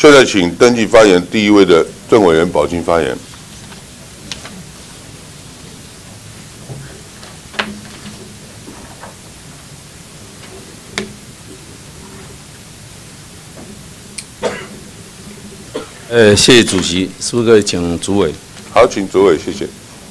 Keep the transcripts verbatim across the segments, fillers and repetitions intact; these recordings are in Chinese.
现在请登记发言第一位的郑委员宝清发言。 呃，谢谢主席，是不是可以请主委？ 好，请主委，谢谢。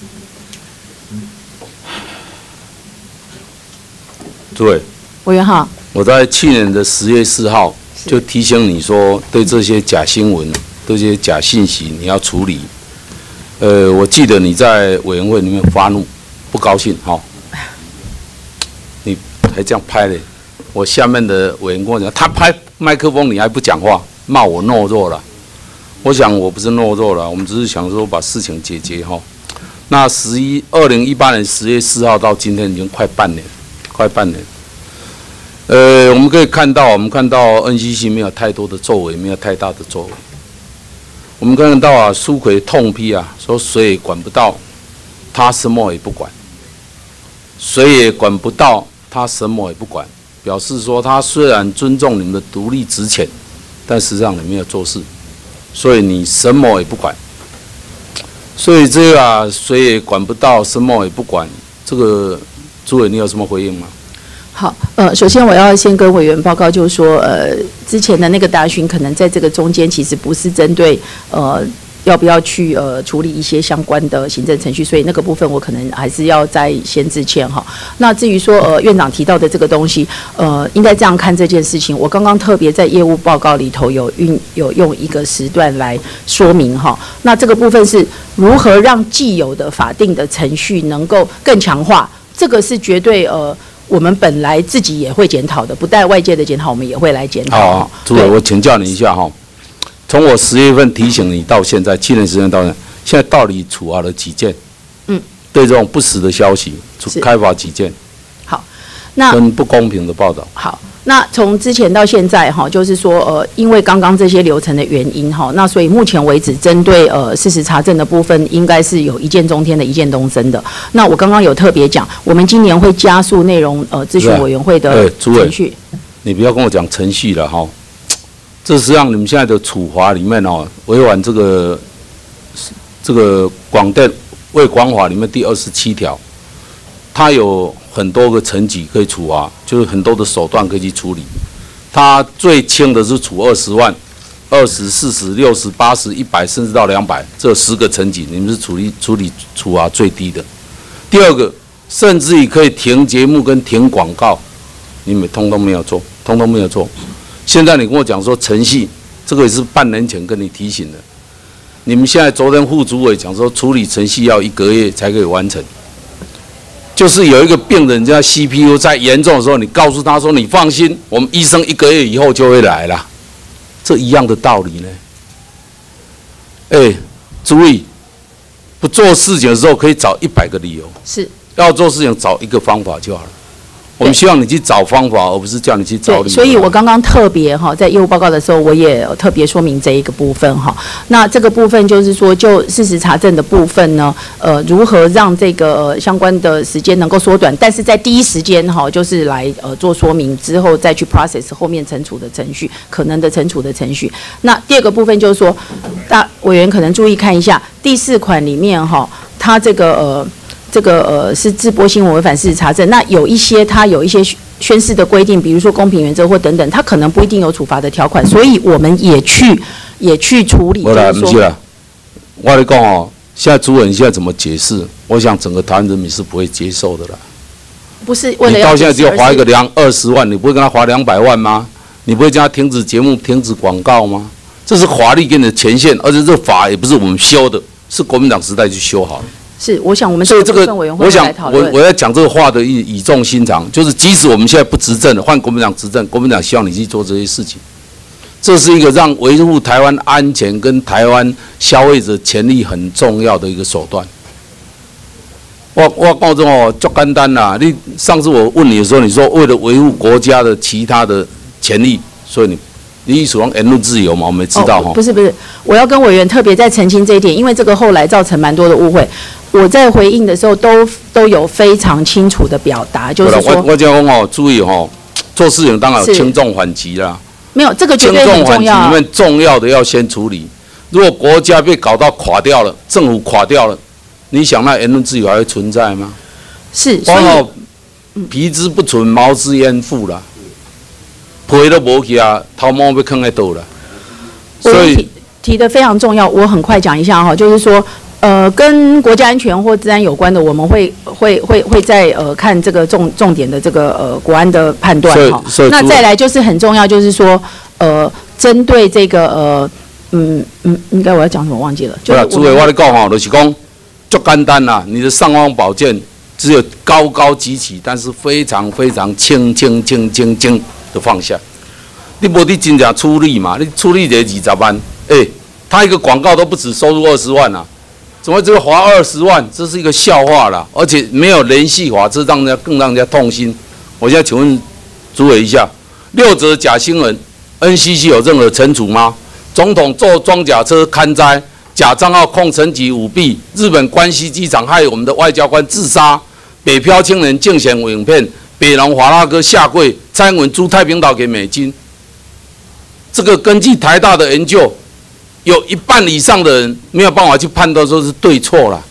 主委， 委员好。 我在去年的十月四号就提醒你说，对这些假新闻、这些假信息，你要处理。呃，我记得你在委员会里面发怒，不高兴，哈、哦，你还这样拍嘞？我下面的委员跟我讲，他拍麦克风，你还不讲话，骂我懦弱了。我想我不是懦弱了，我们只是想说把事情解决哈。那十一二零一八年十月四号到今天已经快半年，快半年。呃，我们可以看到，我们看到 N C C 没有太多的作为，没有太大的作为。我们看到啊，苏揆痛批啊，说谁也管不到，他什么也不管；谁也管不到，他什么也不管。表示说他虽然尊重你们的独立职权，但实际上你没有做事。所以你什么也不管，所以这个啊，谁也管不到，什么也不管。这个主委，你有什么回应吗？ 好，呃，首先我要先跟委员报告，就是说，呃，之前的那个答询可能在这个中间其实不是针对呃要不要去呃处理一些相关的行政程序，所以那个部分我可能还是要再先致歉哈。那至于说呃院长提到的这个东西，呃，应该这样看这件事情。我刚刚特别在业务报告里头有运有用一个时段来说明哈。那这个部分是如何让既有的法定的程序能够更强化，这个是绝对呃。我们本来自己也会检讨的，不带外界的检讨，我们也会来检讨。 好，主委，我请教你一下哈。从我十月份提醒你到现在，去年十月到现在，现在到底处罚了几件？嗯，对这种不实的消息，开罚几件？ 好，那跟不公平的报道。 好。那从之前到现在哈，就是说呃，因为刚刚这些流程的原因哈，那所以目前为止针对呃事实查证的部分，应该是有一箭中天的一箭东升的。那我刚刚有特别讲，我们今年会加速内容呃咨询委员会的程序。 你不要跟我讲程序了哈，这实际上你们现在的处罚里面哦，违反这个这个广电卫广法里面第二十七条，它有很多个层级可以处罚，就是很多的手段可以去处理。它最轻的是处二十万、二十、四十、六十、八十、一百，甚至到两百，这十个层级，你们是处理处理处罚最低的。第二个，甚至于可以停节目跟停广告，你们通通没有做，通通没有做。现在你跟我讲说程序，这个也是半年前跟你提醒的。你们现在昨天副主委讲说处理程序要一个月才可以完成。就是有一个病人家 C P U 在严重的时候，你告诉他说：“你放心，我们医生一个月以后就会来了。”这一样的道理呢。哎，注意，不做事情的时候可以找一百个理由，是要做事情找一个方法就好了。我们希望你去找方法，而不是叫你去找理由。 所以我刚刚特别哈，在业务报告的时候，我也特别说明这一个部分哈。那这个部分就是说，就事实查证的部分呢，呃，如何让这个、呃、相关的时间能够缩短，但是在第一时间哈，就是来呃做说明之后，再去 process 后面惩处的程序，可能的惩处的程序。那第二个部分就是说，大委员可能注意看一下第四款里面哈，它这个呃。这个呃是直播新闻违反事实查证，那有一些它有一些宣示的规定，比如说公平原则或等等，它可能不一定有处罚的条款，所以我们也去也去处理。 我来，不是啦，我跟你讲哦，现在主委你现在怎么解释？我想整个台湾人民是不会接受的啦。 不是为了你到现在只有罚一个两二十万，你不会跟他罚两百万吗？你不会叫他停止节目、停止广告吗？这是法律给你的权限，而且这法也不是我们修的，是国民党时代去修好的。 是，我想我们所以这个，我想我我要讲这个话的语语重心长，就是即使我们现在不执政了，换国民党执政，国民党希望你去做这些事情，这是一个让维护台湾安全跟台湾消费者权利很重要的一个手段。我我告诉哦，就简单啦。你上次我问你的时候，你说为了维护国家的其他的权利，所以你。你意思讲言论自由嘛？我们也知道哈、哦。 不是不是，我要跟委员特别再澄清这一点，因为这个后来造成蛮多的误会。我在回应的时候都都有非常清楚的表达，就是说， 我我讲哦，注意哦，做事情当然有轻重缓急啦。 没有这个绝对很重要。 轻重缓急里面重要的要先处理。如果国家被搞到垮掉了，政府垮掉了，你想那言论自由还会存在吗？ 是，所以皮之不存，毛之焉附啦，皮都无去啊，头毛被坑在倒了。所以提的非常重要，我很快讲一下哈，就是说。呃，跟国家安全或治安有关的，我们会会会会在呃看这个重重点的这个呃国安的判断哈。那再来就是很重要，就是说呃，针对这个呃嗯嗯，应该我要讲什么忘记了。 对啊，主委我跟你讲哈，就是讲就简单啦，你的尚方宝剑只有高高举起，但是非常非常轻轻轻轻轻的放下。你无你真正出力嘛？你出力得二十万，哎、欸，他一个广告都不止收入二十万啊。怎么只会划二十万？这是一个笑话啦，而且没有连续划，这让人家更让人家痛心。我现在请问主委一下，六则假新闻 ，N C C 有任何惩处吗？总统坐装甲车勘灾，假账号控层级舞弊，日本关西机场害我们的外交官自杀，北漂青年竞选影片，北农华大哥下跪，蔡英文租太平岛给美金。这个根据台大的研究。有一半以上的人没有办法去判断说是对错了。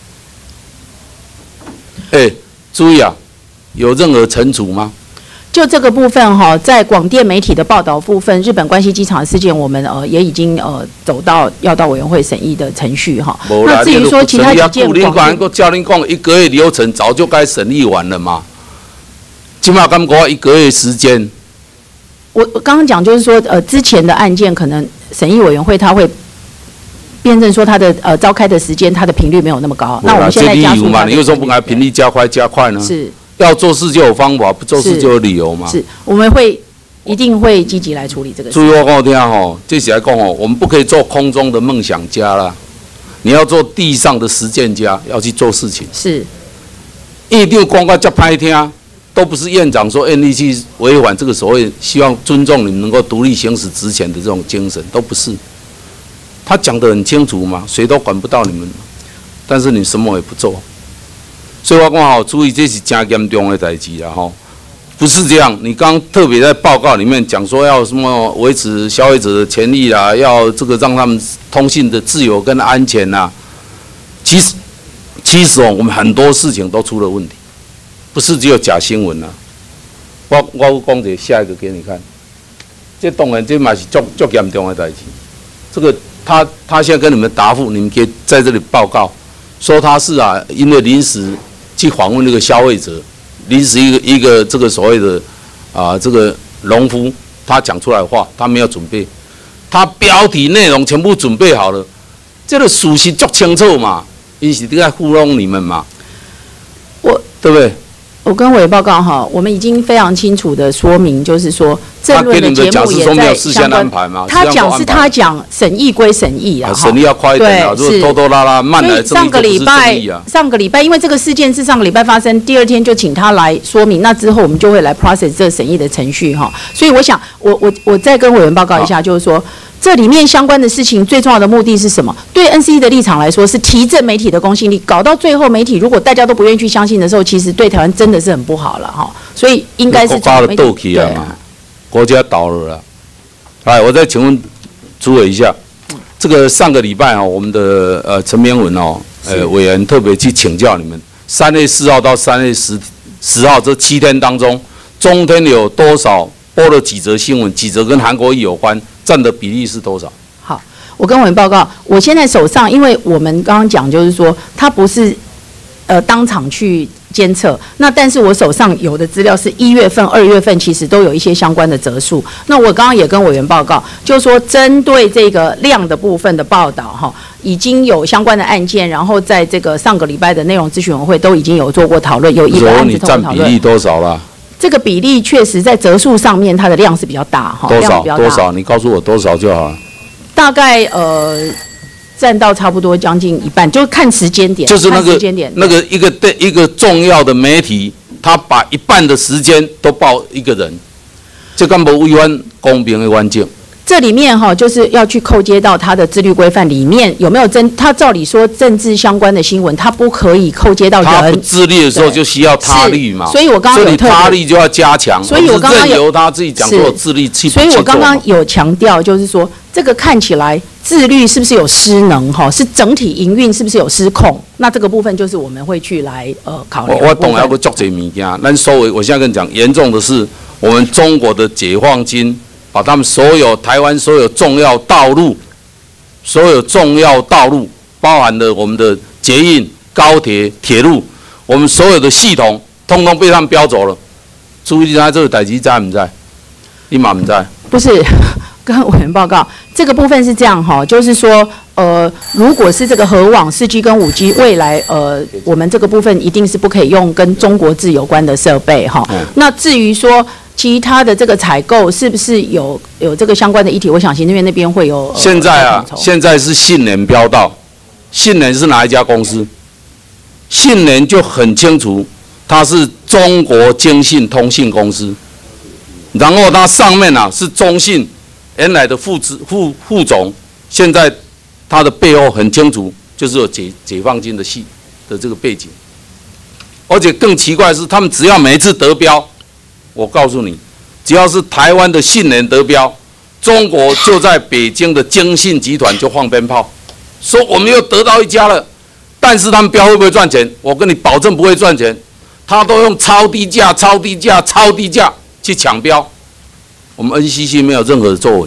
哎、欸，注意啊，有任何惩处吗？ 就这个部分哈，在广电媒体的报道部分，日本关西机场的事件，我们呃也已经呃走到要到委员会审议的程序哈。那至于说其他几件广电， 我叫您讲一个月流程早就该审议完了嘛，起码刚过一个月时间。 我我刚刚讲就是说，呃，之前的案件可能审议委员会他会。辩证说他的呃召开的时间，他的频率没有那么高。那我们现在加速嘛？ 你为什么不给他频率加快加快呢？ 是要做事就有方法，不做事就有理由嘛。 是，我们会一定会积极来处理这个事。 注意我跟我听吼，这是来讲吼，我们不可以做空中的梦想家啦，你要做地上的实践家，要去做事情。 是， 一定光光叫拍听，都不是院长说愿意去违反这个所谓希望尊重你们能够独立行使职权的这种精神，都不是。他讲得很清楚嘛，谁都管不到你们，但是你什么也不做，所以我讲好，注意这是真严重的代志啦吼，不是这样。你刚刚特别在报告里面讲说要什么维持消费者的权利啦，要这个让他们通信的自由跟安全啦，其实其实哦，我们很多事情都出了问题，不是只有假新闻啦。我我讲一个下一个给你看，这当然这嘛是足足严重的代志，这个。他他现在跟你们答复，你们可以在这里报告，说他是啊，因为临时去访问那个消费者，临时一个一个这个所谓的啊这个农夫，他讲出来的话，他没有准备，他标题内容全部准备好了，这个属实足清楚嘛，因是在糊弄你们嘛， 我对不对？ 我跟委报告哈，我们已经非常清楚的说明，就是说政论的节目也在相关。他讲是他讲审议归审议啊， 审议要快一点啊，如果拖拖拉拉慢来， 上个礼拜上个礼拜，因为这个事件是上个礼拜发生，第二天就请他来说明，那之后我们就会来 process 这个审议的程序哈。所以我想，我我我再跟委员报告一下，就是说。这里面相关的事情最重要的目的是什么？对 N C C 的立场来说，是提振媒体的公信力。搞到最后，媒体如果大家都不愿意去相信的时候，其实对台湾真的是很不好了哈。所以应该是国家的斗气啊嘛，国家倒了啦。来，我再请问主委一下，这个上个礼拜哦，我们的呃陈明文哦，呃委员特别去请教你们，三月四号到三月十十号这七天当中，中天有多少播了几则新闻，几则跟韩国瑜有关？占的比例是多少？ 好，我跟委员报告，我现在手上，因为我们刚刚讲就是说，它不是呃当场去监测，那但是我手上有的资料是一月份、二月份，其实都有一些相关的则数。那我刚刚也跟委员报告，就是说针对这个量的部分的报道哈，已经有相关的案件，然后在这个上个礼拜的内容咨询委员会都已经有做过讨论，有一个案子通过讨论。 你占比例多少啦？ 这个比例确实在则数上面，它的量是比较大哈， 多少多少？你告诉我多少就好了。 大概呃占到差不多将近一半，就看时间点。 就是那个时间点那个一个对一个重要的媒体，他把一半的时间都报一个人，这干不违反公平的环境。 这里面哈，就是要去扣接到它的自律规范里面有没有政？它照理说政治相关的新闻，它不可以扣接到人。 他不自律的时候就需要他律嘛。 所以我刚刚有特别他律就要加强。 所以我刚刚有由他自己讲说自律去。 所以我刚刚有强调，就是说这个看起来自律是不是有失能哈？是整体营运是不是有失控？那这个部分就是我们会去来呃考虑。 我我懂了，我做这物件，咱所谓我现在跟你讲，严重的是我们中国的解放军。把他们所有台湾所有重要道路，所有重要道路，包含了我们的捷运、高铁、铁路，我们所有的系统，通通被他们标走了。朱立他这个代志在不在？你嘛不在？ 不是，跟委员报告，这个部分是这样哈，就是说，呃，如果是这个核网四 G 跟五 G， 未来呃，我们这个部分一定是不可以用跟中国制有关的设备哈。嗯、那至于说。其他的这个采购是不是有有这个相关的议题？我想行政院那边会有。 现在啊，现在是信联标到，信联是哪一家公司？信联就很清楚，它是中国京信通信公司，然后它上面啊是中信原来的副执副副总，现在它的背后很清楚，就是有解解放军的系的这个背景，而且更奇怪的是，他们只要每一次得标。我告诉你，只要是台湾的信联得标，中国就在北京的京信集团就放鞭炮，说我们又得到一家了。但是他们标会不会赚钱？我跟你保证不会赚钱，他都用超低价、超低价、超低价去抢标。我们 N C C 没有任何的作为。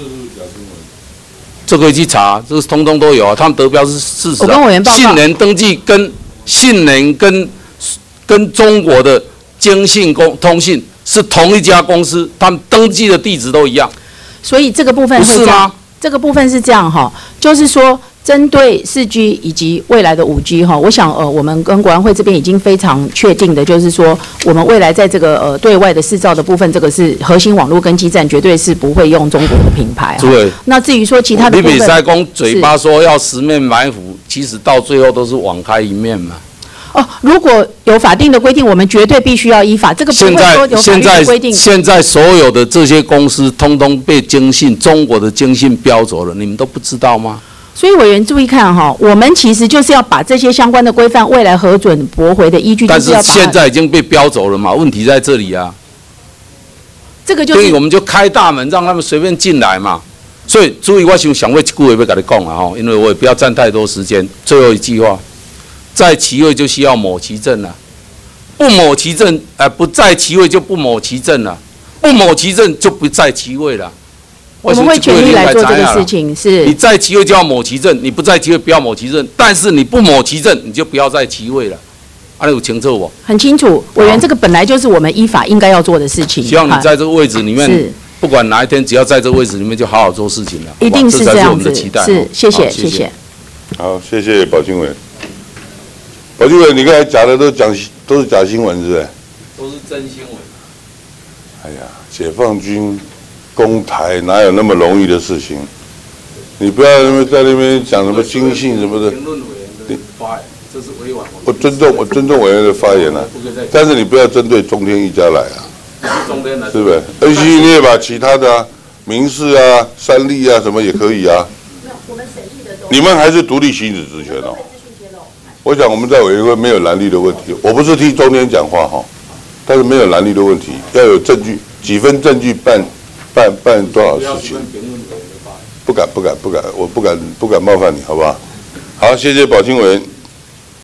这可以去查，这个通通都有啊。他们得标是事实、啊。 我跟委员报告， 信联登记跟信联跟跟中国的。京信公通信是同一家公司，他们登记的地址都一样， 所以这个部分会这样。这个部分是这样哈，就是说针对四 G 以及未来的五 G 哈，我想呃，我们跟国安会这边已经非常确定的，就是说我们未来在这个呃对外的释照的部分，这个是核心网络跟基站绝对是不会用中国的品牌。对。那至于说其他的部分， 你比赛公嘴巴说要十面埋伏，其实到最后都是网开一面嘛。 哦，如果有法定的规定，我们绝对必须要依法。这个不会说有法律的规定。 现在所有的这些公司，通通被京信中国的京信标走了，你们都不知道吗？ 所以委员注意看哈，我们其实就是要把这些相关的规范，未来核准驳回的依据， 但是现在已经被标走了嘛，问题在这里啊。 这个就是， 所以我们就开大门，让他们随便进来嘛。所以，注意，我想想为一句话要跟你讲啊哈，因为我也不要占太多时间。最后一句话。在其位就需要抹其政了、啊，不抹其政，呃，不在其位就不抹其政了、啊，不抹其政就不在其位了。 我们会全力来做这个事情，是。 你在其位就要抹其政，你不在其位不要抹其政，但是你不抹其政，你就不要在其位了。啊，你有清楚我？ 很清楚，委员，这个本来就是我们依法应该要做的事情。 希望你在这个位置里面，不管哪一天，只要在这个位置里面，就好好做事情了。 一定是这样子。 是， 是，谢谢，谢谢。 好，谢谢保清委。保清委，你刚才讲的都讲都是假新闻，是不是？ 都是真新闻。 哎呀，解放军攻台哪有那么容易的事情？你不要在那边讲什么经信什么的。评论委员的发言，这是委婉。我尊重我尊重委员的发言啊，但是你不要针对中天一家来啊。中天来，是不是 ？N C C 你也把其他的啊，民事啊、三立啊什么也可以啊。没有，我们审议的都。你们还是独立行使职权哦。我想我们在委员会没有蓝绿的问题，我不是替中天讲话哈，但是没有蓝绿的问题，要有证据，几分证据办办办多少事情。不敢不敢不敢，我不敢不敢冒犯你，好不好？好，谢谢保清委员。